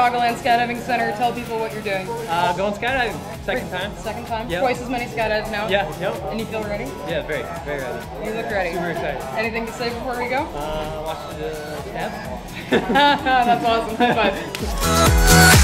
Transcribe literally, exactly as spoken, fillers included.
Chicagoland Skydiving Center. Tell people what you're doing. Uh, going skydiving. Second time. Second time? Yep. Twice as many skydives now? Yeah, yep. And you feel ready? Yeah, very, very ready. You look ready. Super excited. Anything to say before we go? Uh, watch the tab. That's awesome. High five.